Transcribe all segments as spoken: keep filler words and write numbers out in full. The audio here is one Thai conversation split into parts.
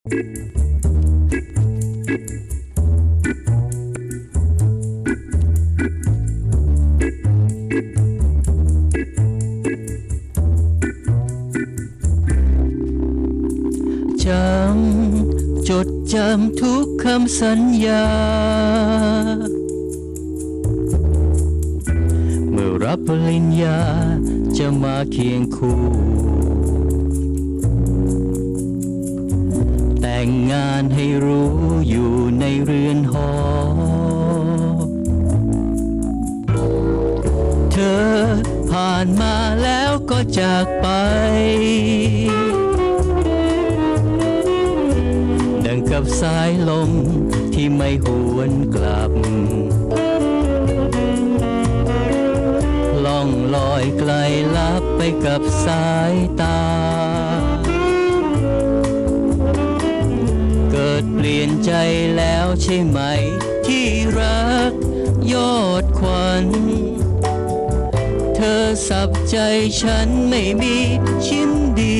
จำจดจำทุกคำสัญญาเมื่อรับปริญญาจะมาเคียงคู่แต่งงานให้รู้อยู่ในเรือนหอเธอผ่านมาแล้วก็จากไปดังกับสายลมที่ไม่หวนกลับล่องลอยไกลลับไปกับสายตาเกิดเปลี่ยนใจแล้วใช่ไหมที่รักยอดขวัญเธอสับใจฉันไม่มีชิ้นดี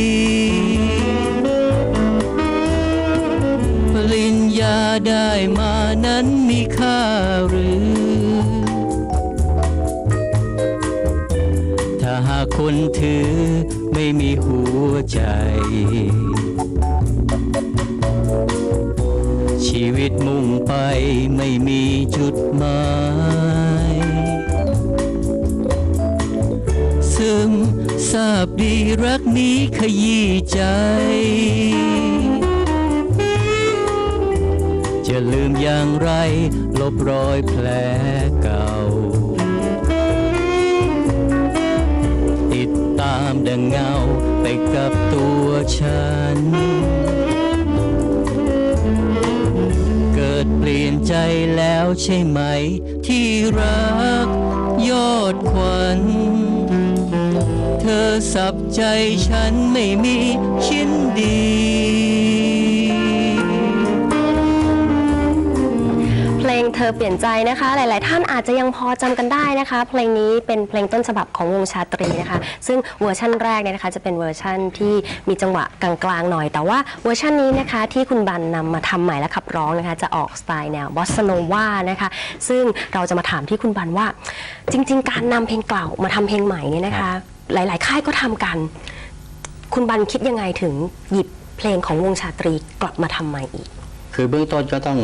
ปริญญาได้มานั้นมีค่าหรือถ้าหากคนถือไม่มีหัวใจชีวิตมุ่งไปไม่มีจุดหมายซึมทราบดีรักนี้ขยี้ใจจะลืมอย่างไรลบรอยแผลเก่าติดตามดังเงาไปกับตัวฉันเกิดเปลี่ยนใจแล้วใช่ไหมที่รักยอดขวัญเธอสับใจฉันไม่มีชิ้นดีเพลงเธอเปลี่ยนใจนะคะหลายๆท่านอาจจะยังพอจำกันได้นะคะเพลงนี้เป็นเพลงต้นฉบับของวงชาตรีนะคะซึ่งเวอร์ชั่นแรกเนี่ยนะคะจะเป็นเวอร์ชั่นที่มีจังหวะกลางๆหน่อยแต่ว่าเวอร์ชันนี้นะคะที่คุณบันนำมาทำใหม่และขับร้องนะคะจะออกสไตล์แนวบอสซาโนวานะคะซึ่งเราจะมาถามที่คุณบันว่าจริงๆการนำเพลงเก่ามาทำเพลงใหม่เนี่ยนะคะหลายๆค่ายก็ทำกันคุณบันคิดยังไงถึงหยิบเพลงของวงชาตรีกลับมาทำใหม่อีกคือเบื้องต้นก็ต้อง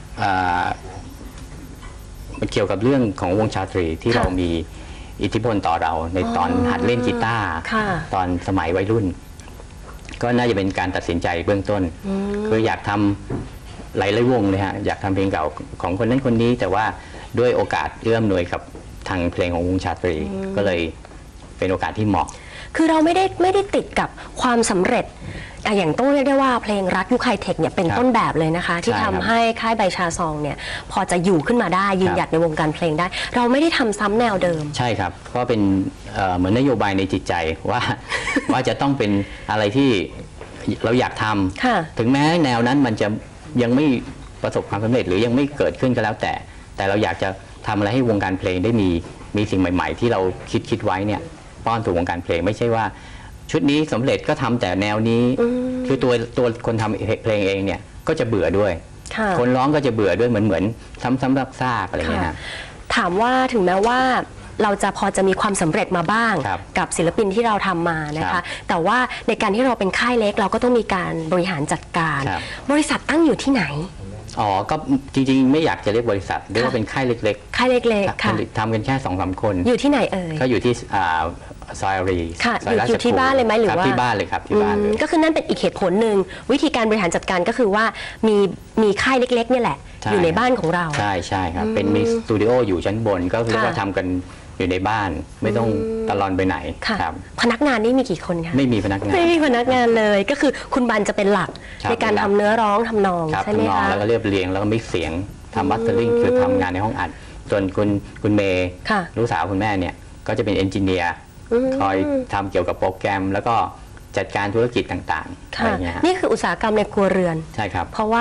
มันเกี่ยวกับเรื่องของวงชาตรีที่เรามีอิทธิพลต่อเราในตอนหัดเล่นกีตาร์ตอนสมัยวัยรุ่นก็น่าจะเป็นการตัดสินใจเบื้องต้นคืออยากทำหลายๆวงเลยฮะอยากทำเพลงเก่าของคนนั้นคนนี้แต่ว่าด้วยโอกาสเอื้อมหน่วยกับทางเพลงของวงชาตรีก็เลยเป็นโอกาสที่เหมาะคือเราไม่ได้ไม่ได้ติดกับความสำเร็จอย่างต้องเรียกได้ว่าเพลงรักยุคไฮเทคเนี่ยเป็นต้นแบบเลยนะคะที่ทำให้ค่ายใบชาซองเนี่ยพอจะอยู่ขึ้นมาได้ยืนหยัดในวงการเพลงได้เราไม่ได้ทำซ้ำแนวเดิมใช่ครับก็เป็นเหมือนนโยบายในจิตใจว่าว่าจะต้องเป็นอะไรที่เราอยากทำถึงแม้แนวนั้นมันจะยังไม่ประสบความสำเร็จหรือยังไม่เกิดขึ้นก็แล้วแต่แต่เราอยากจะทำอะไรให้วงการเพลงได้มีมีสิ่งใหม่ๆที่เราคิดคิดไว้เนี่ยป้อนสู่วงการเพลงไม่ใช่ว่าชุดนี้สำเร็จก็ทำแต่แนวนี้คือตัวตัวคนทำเพลงเองเนี่ยก็จะเบื่อด้วยคนร้องก็จะเบื่อด้วยเหมือนเหมือนซ้ำซ้ำซากๆอะไรเงี้ยนะถามว่าถึงแม้ว่าเราจะพอจะมีความสำเร็จมาบ้างกับศิลปินที่เราทำมานะคะแต่ว่าในการที่เราเป็นค่ายเล็กเราก็ต้องมีการบริหารจัดการบริษัทตั้งอยู่ที่ไหนอ๋อก็จริงๆไม่อยากจะเรียกบริษัทเรียกว่าเป็นค่ายเล็กๆค่ายเล็กๆค่ะทำกันแค่สองสามคนอยู่ที่ไหนเอ่ยก็อยู่ที่ซอยรีค่ะอยู่ที่บ้านเลยไหมหรือว่าที่บ้านเลยครับที่บ้านเลยก็คือนั่นเป็นอีกเหตุผลหนึ่งวิธีการบริหารจัดการก็คือว่ามีมีค่ายเล็กๆเนี่ยแหละอยู่ในบ้านของเราใช่ใช่ครับเป็นมีสตูดิโออยู่ชั้นบนก็คือว่าทำกันอยู่ในบ้านไม่ต้องตลอดไปไหนครับพนักงานนี่มีกี่คนคะไม่มีพนักงานไม่มีพนักงานเลยก็คือคุณบันจะเป็นหลักในการทำเนื้อร้องทำนองใช่ไหมคะแล้วก็เรียบเรียงแล้วก็มิกซ์เสียงทำบัสเตอร์ลิงคือทำงานในห้องอัดส่วนคุณคุณเมย์ลูกสาวคุณแม่เนี่ยก็จะเป็นเอนจิเนียร์คอยทำเกี่ยวกับโปรแกรมแล้วก็จัดการธุรกิจต่างๆอะไรเงี้ยนี่คืออุตสาหกรรมในครัวเรือนใช่ครับเพราะว่า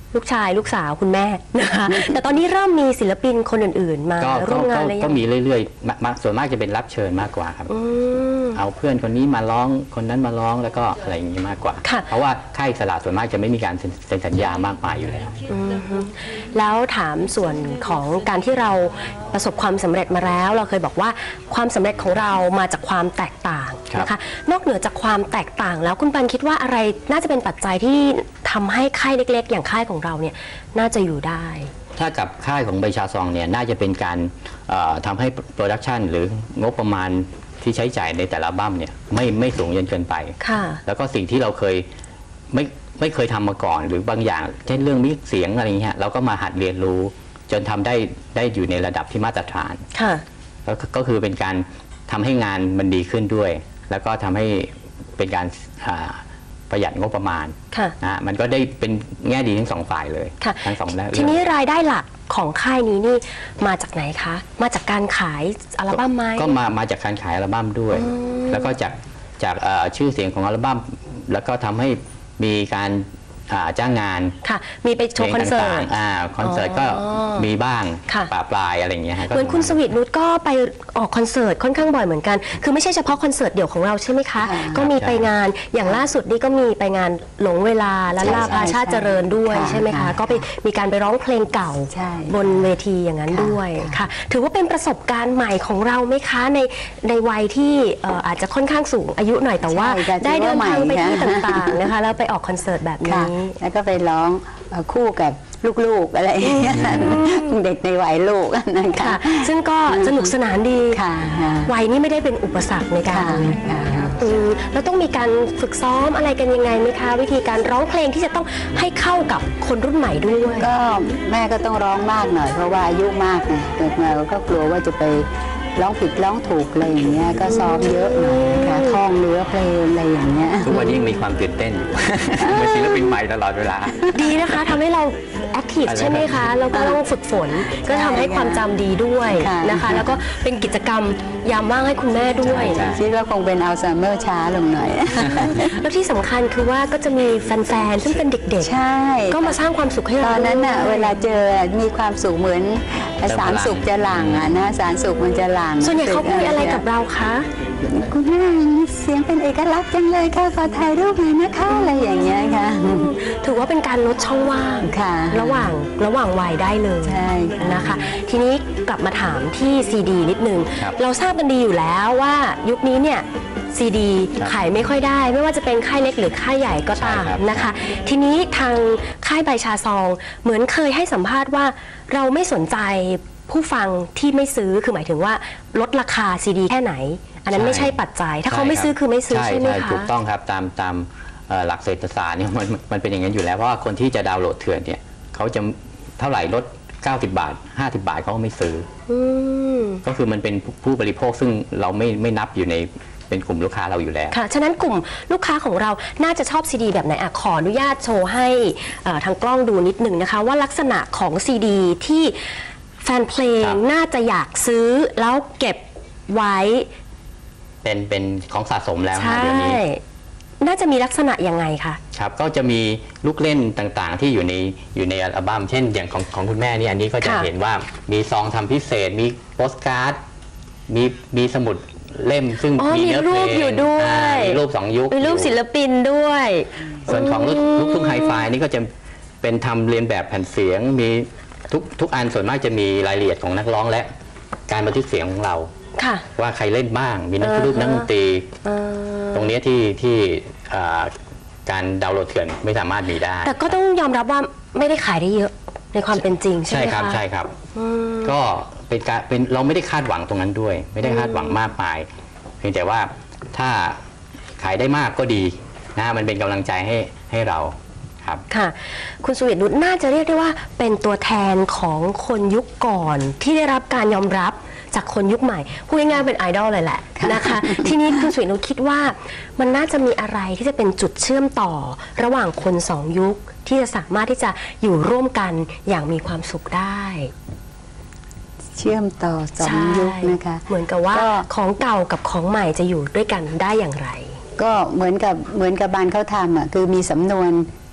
ลูกชายลูกสาวคุณแม่นะคะแต่ตอนนี้เริ่มมีศิลปินคนอื่นๆ มาก็ร่วมงานอะไรก็มีเรื่อยๆมาส่วนมากจะเป็นรับเชิญมากกว่าครับเอาเพื่อนคนนี้มาร้องคนนั้นมาร้องแล้วก็อะไรอย่างนี้มากกว่าเพราะว่าค่ายอิสระส่วนมากจะไม่มีการเซ็นสัญญามากมายอยู่แล้วแล้วถามส่วนของการที่เราประสบความสำเร็จมาแล้วเราเคยบอกว่าความสำเร็จของเรามาจากความแตกต่างนะคะนอกเหนือจากความแตกต่างแล้วคุณปันคิดว่าอะไรน่าจะเป็นปัจจัยที่ทำให้ค่ายเล็กๆอย่างค่ายของเราเนี่ยน่าจะอยู่ได้ถ้ากับค่ายของใบชาซองเนี่ยน่าจะเป็นการทำให้โปรดักชันหรืองบประมาณที่ใช้จ่ายในแต่ละอัลบั้มเนี่ยไม่ไม่สูงจนเกินไปแล้วก็สิ่งที่เราเคยไม่ไม่เคยทำมาก่อนหรือบางอย่างเช่นเรื่องมิกเสียงอะไรอย่างเงี้ยเราก็มาหัดเรียนรู้จนทำได้ได้อยู่ในระดับที่มาตรฐานแล้วก็คือเป็นการทำให้งานมันดีขึ้นด้วยแล้วก็ทำให้เป็นการประหยัดงบประมาณนะมันก็ได้เป็นแง่ดีทั้งสองฝ่ายเลยทั้งสองด้านทีนี้รายได้หลักของค่ายนี้นี่มาจากไหนคะมาจากการขายอัลบั้มไหมก็มามาจากการขายอัลบั้มด้วยแล้วก็จากจากชื่อเสียงของอัลบั้มแล้วก็ทำให้มีการจ้างงานค่ะมีไปโชว์คอนเสิร์ตคอนเสิร์ตก็มีบ้างปะปลายอะไรอย่างเงี้ยเหมือนคุณสวีทนุชก็ไปออกคอนเสิร์ตค่อนข้างบ่อยเหมือนกันคือไม่ใช่เฉพาะคอนเสิร์ตเดี่ยวของเราใช่ไหมคะก็มีไปงานอย่างล่าสุดนี่ก็มีไปงานหลงเวลาและลาพาชาติเจริญด้วยใช่ไหมคะก็ไปมีการไปร้องเพลงเก่าบนเวทีอย่างนั้นด้วยค่ะถือว่าเป็นประสบการณ์ใหม่ของเราไหมคะในในวัยที่อาจจะค่อนข้างสูงอายุหน่อยแต่ว่าได้เดินทางไปที่ต่างๆนะคะแล้วไปออกคอนเสิร์ตแบบนี้แล้วก็ไปร้องคู่กับลูกๆอะไรอย่างเงี้ยเด็กในวัยลูกนะคะซึ่งก็สนุกสนานดีวัยนี้ไม่ได้เป็นอุปสรรคในการแล้วต้องมีการฝึกซ้อมอะไรกันยังไงไหมคะวิธีการร้องเพลงที่จะต้องให้เข้ากับคนรุ่นใหม่ด้วยก็แม่ก็ต้องร้องมากหน่อยเพราะว่าอายุมากไงเกิดมาก็กลัวว่าจะไปร้องผิดร้องถูกอะไรอย่างเงี้ยก็ซ้อมเยอะหน่อยนะคะท่องเนื้อเพลงอะไรอย่างเงี้ยทุกวันนี้ยังมีความตื่นเต้นอยู่เป็นศิลปินใหม่ตลอดเวลาดีนะคะทำให้เราแอคทีฟใช่ไหมคะแล้วก็ต้องฝึกฝนก็ทำให้ความจำดีด้วยนะคะแล้วก็เป็นกิจกรรมยามว่างให้คุณแม่ด้วยคิดว่าคงเป็นอัลไซเมอร์ช้าลงหน่อยแล้วที่สำคัญคือว่าก็จะมีแฟนๆซึ่งเป็นเด็กๆใช่ก็มาสร้างความสุขให้เราตอนนั้นน่ะเวลาเจอมีความสุขเหมือนสารสุขจะหลั่งอ่ะนะสารสุขมันจะหลั่งส่วนใหญ่เขาคุยอะไรกับเราคะคุณแม่เสียงเป็นเอกลักษณ์จังเลยค่ะขอถ่ายรูปหน่อยนะคะอะไรอย่างเงี้ยค่ะถือว่าเป็นการลดช่องว่างระหว่างระหว่างวัยได้เลยใช่นะคะทีนี้กลับมาถามที่ซีดีนิดนึงเราทราบกันดีอยู่แล้วว่ายุคนี้เนี่ยซีดีขายไม่ค่อยได้ไม่ว่าจะเป็นค่ายเล็กหรือค่ายใหญ่ก็ตามนะคะทีนี้ทางค่ายใบชาซองเหมือนเคยให้สัมภาษณ์ว่าเราไม่สนใจผู้ฟังที่ไม่ซื้อคือหมายถึงว่าลดราคาซีดีแค่ไหนอันนั้นไม่ใช่ปัจจัยถ้าเขาไม่ซื้อคือไม่ซื้อใช่ไหมคะถูกต้องครับตามตามหลักเศรษฐศาสตร์เนี่ยมันมันเป็นอย่างนั้นอยู่แล้วเพราะว่าคนที่จะดาวน์โหลดเถื่อนเนี่ยเขาจะเท่าไหร่ลดเก้าสิบบาทห้าสิบบาทเขาก็ไม่ซื้อก็คือมันเป็นผู้บริโภคซึ่งเราไม่ไม่นับอยู่ในเป็นกลุ่มลูกค้าเราอยู่แล้วค่ะฉะนั้นกลุ่มลูกค้าของเราน่าจะชอบซีดีแบบไหนอ่ะขออนุญาตโชว์ให้ทางกล้องดูนิดหนึ่งนะคะว่าลักษณะของซีดีที่แฟนเพลงน่าจะอยากซื้อแล้วเก็บไว้เป็นเป็นของสะสมแล้วนะเดี๋ยวนี้น่าจะมีลักษณะยังไงคะครับก็จะมีลูกเล่นต่างๆที่อยู่ในอยู่ในอัลบั้มเช่นอย่างของของคุณแม่นี่อันนี้ก็จะเห็นว่ามีซองทำพิเศษมีโปสการ์ดมีมีสมุดเล่มซึ่งมีเนื้อเพลงอยู่ด้วยมีรูปสองยุคมีรูปศิลปินด้วยส่วนของลูกทุ่งไฮไฟนี่ก็จะเป็นทำเรียนแบบแผ่นเสียงมีทุกทุกอันส่วนมากจะมีรายละเอียดของนักร้องและการบันทึกเสียงของเราว่าใครเล่นบ้างมีนักรูปนักดนตรีตรงนี้ที่ที่การดาวน์โหลดเถื่อนไม่สามารถมีได้แต่ก็ต้องยอมรับว่าไม่ได้ขายได้เยอะในความเป็นจริงใช่ไหมคะใช่ครับใช่ครับก็เป็นการเป็นเราไม่ได้คาดหวังตรงนั้นด้วยไม่ได้คาดหวังมากมายเพียงแต่ว่าถ้าขายได้มากก็ดีนะมันเป็นกำลังใจให้ให้เราค่ะคุณสุวิทย์นุชน่าจะเรียกได้ว่าเป็นตัวแทนของคนยุคก่อนที่ได้รับการยอมรับจากคนยุคใหม่พูดง่ายๆเป็นไอดอลเลยแหละนะคะทีนี้คุณสุวิทย์นุชคิดว่ามันน่าจะมีอะไรที่จะเป็นจุดเชื่อมต่อระหว่างคนสองยุคที่จะสามารถที่จะอยู่ร่วมกันอย่างมีความสุขได้เชื่อมต่อสองยุคนะคะเหมือนกับว่าของเก่ากับของใหม่จะอยู่ด้วยกันได้อย่างไรก็เหมือนกับเหมือนกับบานเขาทำอ่ะคือมีสำนวน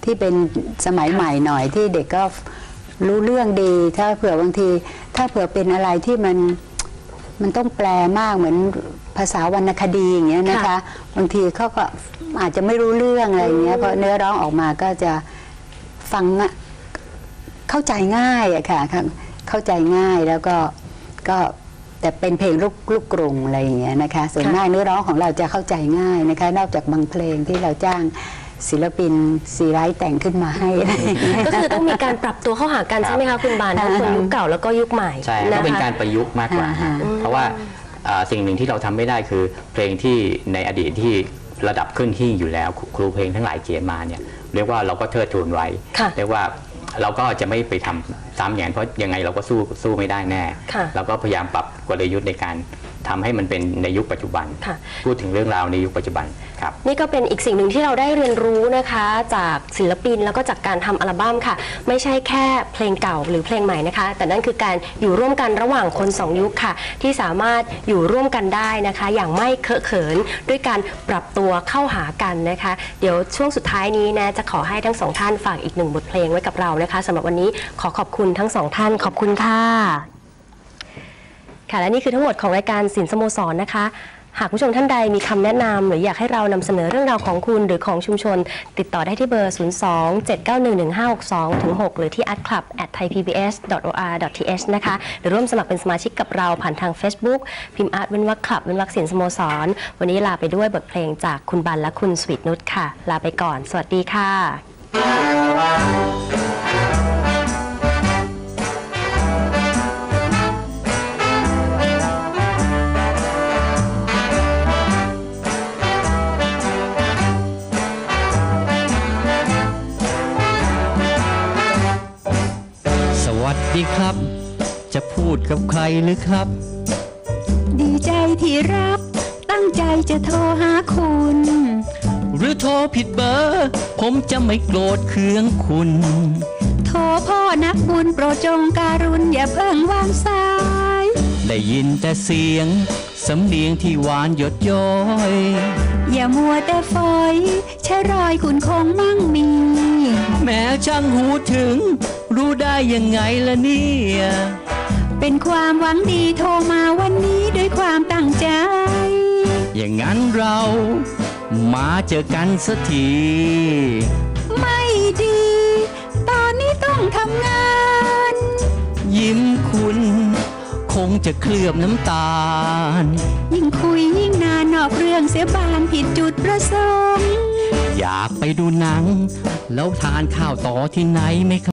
ที่เป็นสมัยใหม่หน่อยที่เด็กก็รู้เรื่องดีถ้าเผื่อบางทีถ้าเผื่อเป็นอะไรที่มันมันต้องแปลมากเหมือนภาษาวรรณคดีอย่างเงี้ยนะคะบางทีเขาก็อาจจะไม่รู้เรื่องอะไรอย่างเงี้ยเพราะเนื้อร้องออกมาก็จะฟังเข้าใจง่ายอะค่ะเข้าใจง่ายแล้วก็ก็แต่เป็นเพลงลูกลูกกรุงอะไรอย่างเงี้ยนะคะส่วนมากเนื้อร้องของเราจะเข้าใจง่ายนะคะนอกจากบางเพลงที่เราจ้างศิลปินซีไรต์แต่งขึ้นมาให้ก็คือต้องมีการปรับตัวเข้าหากันใช่ไหมคะคุณบานทั้งคนยุคเก่าแล้วก็ยุคใหม่ใช่ก็เป็นการประยุกต์มากกว่าเพราะว่าสิ่งหนึ่งที่เราทำไม่ได้คือเพลงที่ในอดีตที่ระดับขึ้นหิ่งอยู่แล้วครูเพลงทั้งหลายเขียนมาเนี่ยเรียกว่าเราก็เทิดทูนไว้เรียกว่าเราก็จะไม่ไปทำซ้ำอย่างเพราะยังไงเราก็สู้สู้ไม่ได้แน่เราก็พยายามปรับกลยุทธ์ในการทำให้มันเป็นในยุคปัจจุบันพูดถึงเรื่องราวในยุคปัจจุบันครับนี่ก็เป็นอีกสิ่งหนึ่งที่เราได้เรียนรู้นะคะจากศิลปินแล้วก็จากการทำอัลบั้มค่ะไม่ใช่แค่เพลงเก่าหรือเพลงใหม่นะคะแต่นั่นคือการอยู่ร่วมกันระหว่างคนสองยุคค่ะที่สามารถอยู่ร่วมกันได้นะคะอย่างไม่เคอะเขินด้วยการปรับตัวเข้าหากันนะคะเดี๋ยวช่วงสุดท้ายนี้นะจะขอให้ทั้งสองท่านฝากอีกหนึ่งบทเพลงไว้กับเรานะคะสำหรับวันนี้ขอขอบคุณทั้งสองท่านขอบคุณค่ะค่ะและนี่คือทั้งหมดของรายการศิลป์สโมสรนะคะหากผู้ชมท่านใดมีคำแนะนำหรืออยากให้เรานำเสนอเรื่องราวของคุณหรือของชุมชนติดต่อได้ที่เบอร์ ศูนย์ สอง เจ็ด เก้า หนึ่ง หนึ่ง ห้า หก สอง หก หรือที่ อาร์ตคลับ แอท ไทยพีบีเอส ดอท โอ อาร์ ดอท ที เอช นะคะหรือร่วมสมัครเป็นสมาชิกกับเราผ่านทาง Facebook พิมพ์อาร์ตเว้นวรรคคลับเว้นวรรคศิลป์สโมสรวันนี้ลาไปด้วยบทเพลงจากคุณบันและคุณสวีทนุชค่ะลาไปก่อนสวัสดีค่ะสวัสดีครับจะพูดกับใครหรือครับดีใจที่รับตั้งใจจะโทรหาคุณหรือโทรผิดเบอร์ผมจะไม่โกรธเคืองคุณโทรพ่อนักบุญโปรดจงการุณอย่าเพิ่งวางสายได้ยินแต่เสียงสำเนียงที่หวานหยดย้อยอย่ามัวแต่ฝอยใช่รอยคุณคงมั่งมีแม้ช่างหูถึงรู้ได้ยังไงล่ะเนี่ยเป็นความหวังดีโทรมาวันนี้ด้วยความตั้งใจอย่างนั้นเรามาเจอกันสักทีไม่ดีตอนนี้ต้องทำงานยิ้มคุณคงจะเคลือบน้ำตาลยิ่งคุยยิ่งนานนอกเรื่องเสียบานผิดจุดประสงค์อยากไปดูหนังแล้วทานข้าวต่อที่ไหนไหมครับ